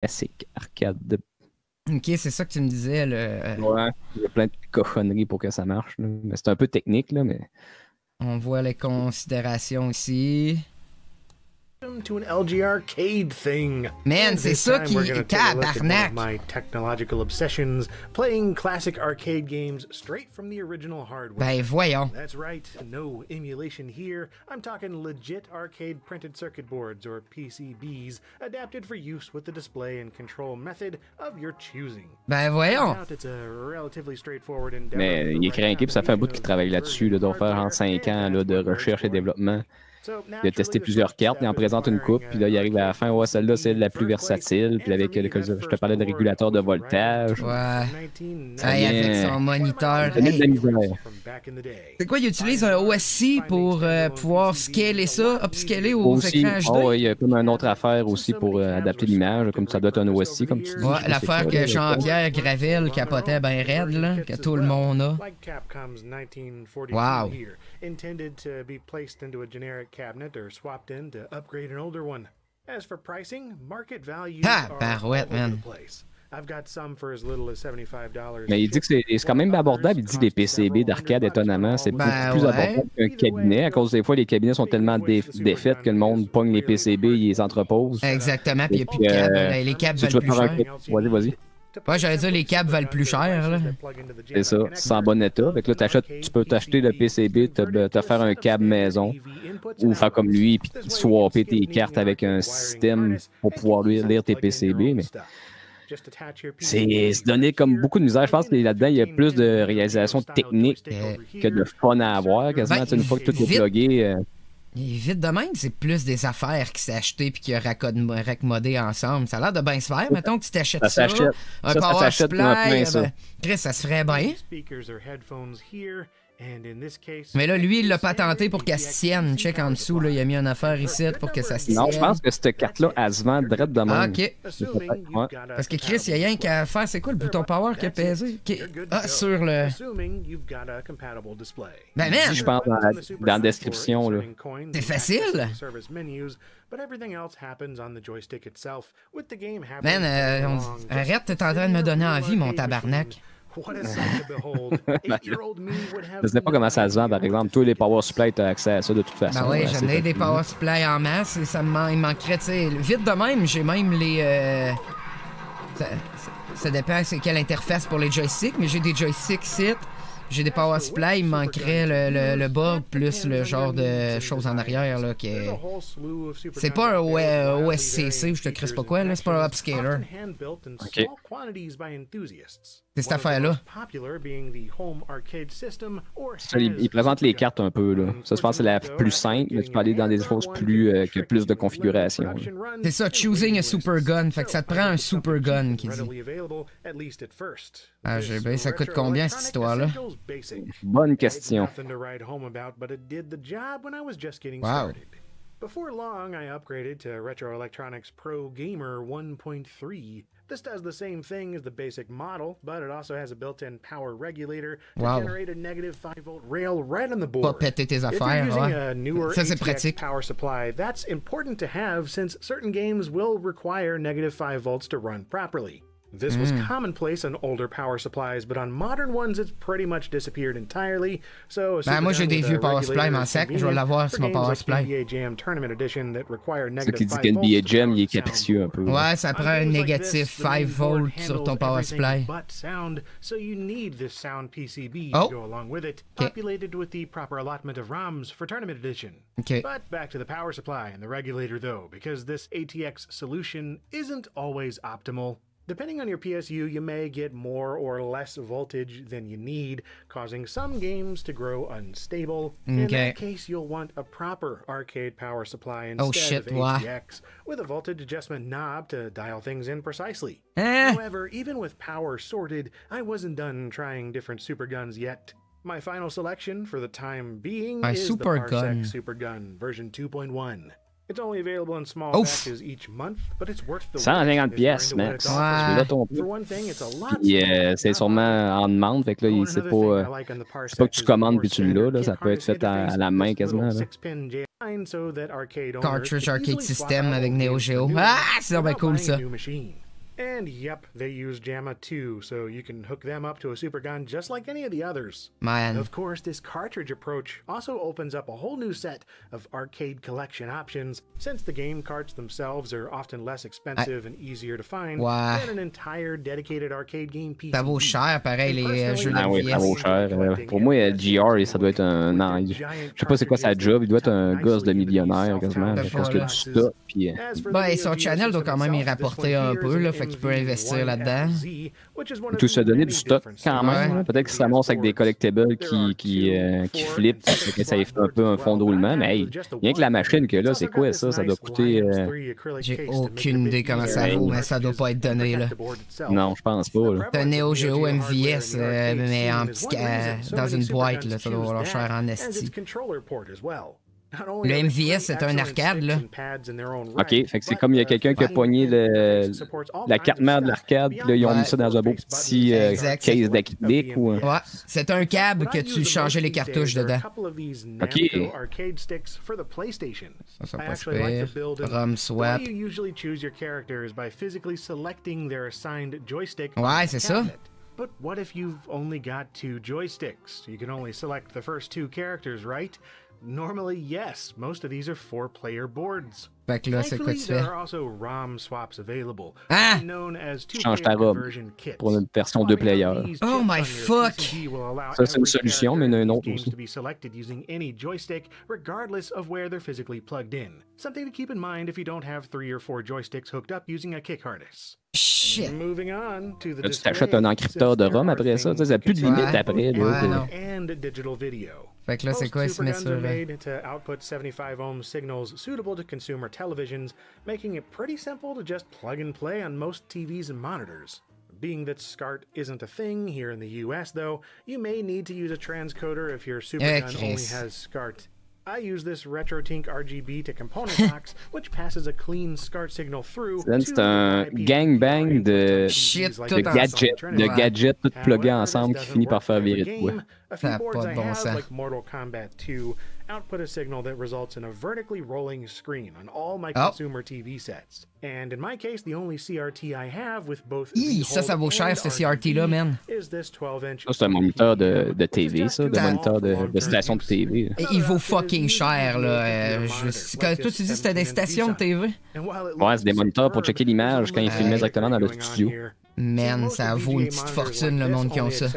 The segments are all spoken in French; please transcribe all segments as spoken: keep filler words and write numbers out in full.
classique arcade. De... Ok, c'est ça que tu me disais. Le... Ouais, il y a plein de cochonneries pour que ça marche. Là. Mais c'est un peu technique, là, mais... On voit les considérations ici. To an L G arcade thing. Man, c'est ça qui tabarnak. My technological obsessions, playing classic arcade games straight from the original hardware. Ben voyons. That's right, no emulation here. I'm talking legit arcade printed circuit boards or P C Bs adapted for use with the display and control method of your choosing. Ben voyons. It's a relatively straightforward endeavor. Mais il est craqué, puis ça fait un bout qu'il travaille là-dessus, là, doit faire en cinq ans là, de recherche et développement. Il a testé plusieurs cartes, il en présente une coupe, puis là, il arrive à la fin, ouais, celle-là, c'est la plus versatile, puis avec, le, je te parlais de régulateur de voltage. Ouais. Hey, avec son moniteur. Hey. C'est quoi, il utilise un O S C pour euh, pouvoir scaler ça, upscaler aux aussi, écrans H D? Oh, il y a comme une autre affaire aussi pour euh, adapter l'image, comme ça doit être un O S C, comme tu dis. Ouais, l'affaire que Jean-Pierre Gravel capotait ben raide, là, que tout le monde a. Wow. Intended to be placed into a generic cabinet or swapped in to upgrade an older one. As for pricing, market values ah, are barouette, all over man. the place. I've got some for as little as seventy-five dollars. Mais il dit que c'est quand même abordable. Il dit que les P C B d'arcade, étonnamment, c'est beaucoup ben plus ouais. abordable qu'un cabinet. À cause des fois, les cabinets sont tellement dé défaits que le monde pogne les P C B, ils les entreposent. Exactement, puis il n'y a plus de câbles. Euh, les câbles si valent plus cher. Vas-y, vas-y. Ouais, j'allais dire les câbles valent plus cher, là. C'est ça, c'est en bon état. Fait que là, t'achètes, tu peux t'acheter le P C B, te, te faire un câble maison, ou faire comme lui, puis swapper tes cartes avec un système pour pouvoir lire tes P C B. Mais c'est se donner comme beaucoup de misère. Je pense que là-dedans, il y a plus de réalisation technique que de fun à avoir. Quasiment, ben, une fois que tout est plugué. Euh... Et vite de même, c'est plus des affaires qui s'est acheté puis qui a raccommodé ensemble. Ça a l'air de bien se faire. Mettons que tu t'achètes ça, ça, un ça, power ça supply, plein, ça. Ben, Chris, ça se ferait bien. Mais là, lui, il l'a patenté pour qu'elle se tienne. Check en dessous, là, il a mis une affaire ici pour que ça se tienne. Non, je pense que cette carte-là, elle se vend direct de même. Ah, ok. Ouais. Parce que Chris, il n'y a rien qu'à faire. C'est quoi le bouton power qui a pesé? Qui... Ah, sur le... Ben merde! Je pense dans la, dans la description, là. C'est facile! Man, euh, on... arrête, t'es en train de me donner envie, mon tabarnak. Je sais pas comment ça se vend, par exemple. Tous les power supply, tu as accès à ça de toute façon. Ben oui, j'en ai des power supply en masse et ça me man... il manquerait, tu sais, vite de même, j'ai même les... Euh... Ça, ça, ça dépend c'est quelle interface pour les joysticks, mais j'ai des joysticks ici. J'ai des power supply, il me manquerait le, le, le board plus le genre de choses en arrière là qui est... C'est pas un O S C C, je te crisse pas quoi là, c'est pas un upscaler. Ok. C'est cette affaire-là. Il, il présente les cartes un peu là. Ça, je pense que c'est la plus simple, mais tu peux aller dans des choses plus euh, que plus de configuration. C'est ça, choosing a super gun, fait que ça te prend un super gun qui dit. Ah, j'ai ben, ça coûte combien cette histoire-là? Bonne question. Wow. Before long, I upgraded to Retro Electronics Pro Gamer one point three. This does the same thing as the basic model, but it also has a built-in power regulator to wow. generate a negative five volt rail right on the board. Pas péter tes affaires, if you're using ouais. a newer Ça, c'est A T X pratique. power supply, that's important to have since certain games will require negative five volts to run properly. This was Mm. commonplace on older power supplies, but on modern ones, it's pretty much disappeared entirely. So, ben, moi, j'ai des vieux power supply, mais en sac, je vais l'avoir sur mon power supply. C'est qui dit qu'N B A Jam, il est capricieux un peu. Ouais, ça prend un négatif cinq volts sur ton power supply. So you need this sound P C B oh. to go along with it, okay. populated with the proper allotment of ROMs for Tournament Edition. Okay. But back to the power supply and the regulator though, because this A T X solution isn't always optimal. Depending on your P S U, you may get more or less voltage than you need, causing some games to grow unstable. Okay. In that case, you'll want a proper arcade power supply instead oh, shit, of wow. A T X, with a voltage adjustment knob to dial things in precisely. Eh. However, even with power sorted, I wasn't done trying different super guns yet. My final selection for the time being a is super the Parsec gun. Super Gun version two point one. It's only available in small Ouf. batches each month, but it's worth the cent cinquante pièces, max. Ouais. Euh, c'est sûrement en demande, fait que là, c'est pas, euh, c'est pas que tu commandes puis tu l'as, là, ça peut être fait à, à la main quasiment. Là. Cartridge Arcade System avec Neo Geo. Ah, c'est bien cool ça. And yep, they use JAMMA too, so you can hook them up to a Super Gun just like any of the others. Man. Of course, this cartridge approach also opens up a whole new set of arcade collection options, since the game carts themselves are often less expensive I... and easier to find ouais. than an entire dedicated arcade game P C. Ça vaut cher, pareil, les jeux de Ah oui, ça vaut cher. Pour moi, G R, ça doit être un... Non, je sais pas c'est quoi sa job, il doit être un gosse de millionnaire, quasiment, parce que du stock, puis... Ben, son channel doit quand même y rapporter un peu, là, fait qu'il peut investir là-dedans. Tout se donner du stock quand même. Ouais. Peut-être qu'il se ramasse avec des collectibles qui, qui, euh, qui flippent, que ça fait un peu un fond de roulement. Mais hey, rien que la machine que là, c'est quoi ça? Ça doit coûter... Euh... J'ai aucune idée comment ça vaut, mais ça doit pas être donné, là. Non, je pense pas. C'est un Neo Geo M V S, euh, mais en petit, euh, dans une boîte, là. Ça doit valoir cher en esti. Le M V S, c'est un arcade, là. OK, fait que c'est comme il y a quelqu'un qui a pogné le, la carte mère de l'arcade, puis là, ils ont ouais. mis ça dans un beau petit euh, case d'acrylique. Ou... Ouais, c'est un câble que tu changeais les cartouches dedans. OK. Ça, ça passe pire. ROM swap. Ouais, c'est ça. But what if you've only got two joysticks? You can only select the first two characters, right? Normally, yes, most of these are four-player boards. Fait que là, c'est quoi tu fais? There are also ROM swaps available, ah! known as change ta ROM pour une version deux players. Oh my fuck! Ça, c'est une solution, mais il y en a une autre aussi. To be selected using any joystick, regardless of where they're physically plugged in. Something to keep in mind if you don't have three or four joysticks hooked up using a kick harness. Shit. Moving on to the là, tu t'achètes un encrypteur de ROM après ça, ça n'a plus de limite ouais. après. Ouais, là, and digital video. Fait que là, c'est quoi, se met sur... made to output seventy-five ohm signals suitable to consumer televisions, making it pretty simple to just plug and play on most T Vs and monitors. Being that SCART isn't a thing here in the U S, though, you may need to use a transcoder if your Super Gun only has SCART. I use this RetroTink R G B to component box, which passes a clean SCART signal through. C'est un gangbang de, Shit, de gadgets, de gadgets tout plugués ensemble qui finit par faire virer de quoi. Ça n'a pas de bon sens. Mortal Kombat two output a signal that results in a vertically rolling screen on all my consumer oh. T V sets. And in my case, the only C R T I have with both Hi, ça, ça vaut cher, ce C R T-là, man. Ça, c'est un moniteur de, de T V, ça, de moniteur de, de station de T V. Et il vaut fucking cher, là. Euh, je... Toi, tu dis que c'était des stations de T V? Ouais, c'est des moniteurs pour checker l'image quand ils filmaient directement dans le studio. Man, ça vaut une petite fortune, le monde qui ont ça.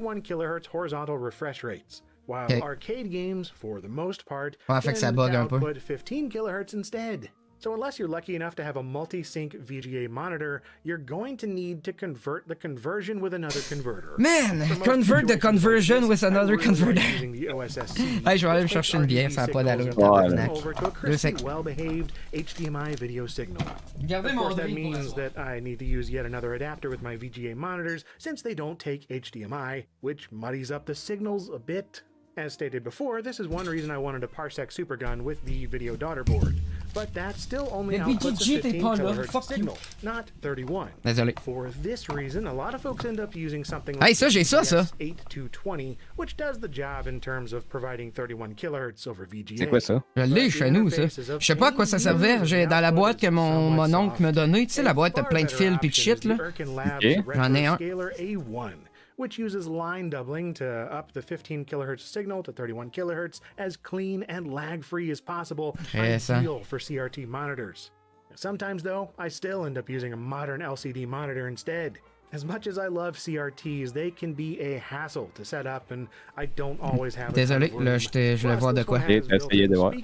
While arcade games, for the most part, ouais, fait que ça bug un peu. fifteen kilohertz instead. So unless you're lucky enough to have a multi-sync V G A monitor, you're going to need to convert the conversion with another converter. Man, convert the conversion with another converter. Hey, je vais aller me chercher une bière, ça n'a pas d'allure. Deux secondes. Well-behaved H D M I video signal. Of course, that means that I need to use yet another adapter with my V G A monitors since they don't take H D M I, which muddies up the signals a bit. As stated before, this is one reason I wanted a Parsec Super Gun with the video daughter board. But that still only outputs a fifteen kilohertz signal, not thirty-one. Désolé. For this reason, a lot of folks end up using something like hey, ça, j'ai ça, ça. eight two twenty, which does the job in terms of providing thirty-one kilohertz over V G A. C'est quoi ça? Je l'ai chez nous, ça. Je sais pas à quoi ça servait. J'ai dans la boîte que mon, mon oncle m'a donnée. Tu sais, la boîte de plein de fils pis de shit, là. Okay. J'en ai un. Which uses line doubling to up the fifteen kilohertz signal to thirty-one kilohertz as clean and lag-free as possible, ideal for C R T monitors. Sometimes, though, I still end up using a modern L C D monitor instead. As much as I love C R Ts, they can be a hassle to set up, and I don't always have. Désolé, là, je, te, je voulais voir de quoi. J'ai essayé de voir.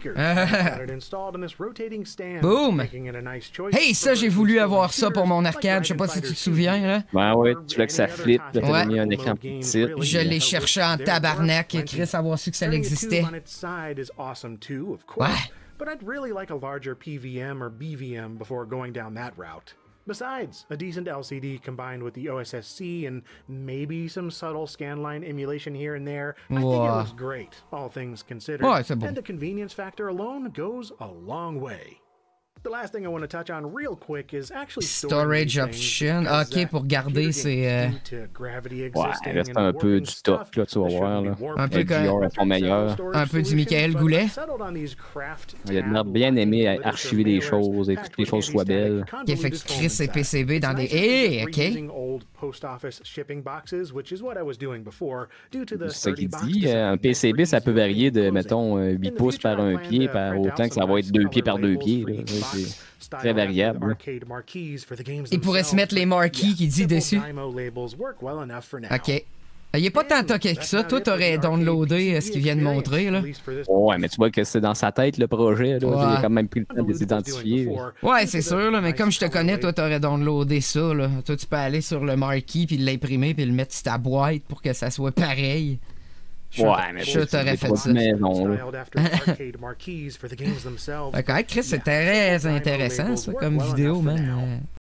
Boom! Hey, ça, j'ai voulu avoir ça pour mon arcade. Je sais pas si tu te souviens, là. Ben ouais, tu voulais que ça flippe. Là, t'avais mis un écran petit. Je l'ai cherché en tabarnak et Chris avoir su que ça existait. Ouais. But I'd really like a larger P V M or B V M before going down that route. Besides, a decent L C D combined with the O S S C and maybe some subtle scanline emulation here and there, I think it looks great, all things considered. Ouais, c'est bon. And the convenience factor alone goes a long way. The last thing I want to touch on real quick is actually Storage option. Ok, pour garder ses. Euh... Ouais, là c'est un peu du top, là, tu vas voir. Là. Un peu comme. Sont meilleurs. Un peu du Michael Goulet. Il a bien aimé archiver des choses et que les choses soient belles. Qui fait qu'il crée ses P C B dans des. Eh, ok. C'est ça qu'il dit. Un P C B, ça peut varier de, mettons, huit pouces par un pied, par autant que ça va être deux pieds par deux pieds. C'est très variable. Il pourrait se mettre les marquis qui dit dessus. Ok. Il n'est pas tant toqué que ça. Toi, t'aurais downloadé ce qu'il vient de montrer, là. Ouais, mais tu vois que c'est dans sa tête, le projet, là. Ouais. J'ai quand même pris le temps de les identifier. Ouais, c'est sûr, là, mais comme je te connais, toi, t'aurais downloadé ça, là. Toi, tu peux aller sur le marquee, puis l'imprimer, puis le mettre sur ta boîte pour que ça soit pareil. Ouais, mais je t'aurais fait ça. Maison, ok, Chris, c'est très intéressant, ça, comme vidéo, man.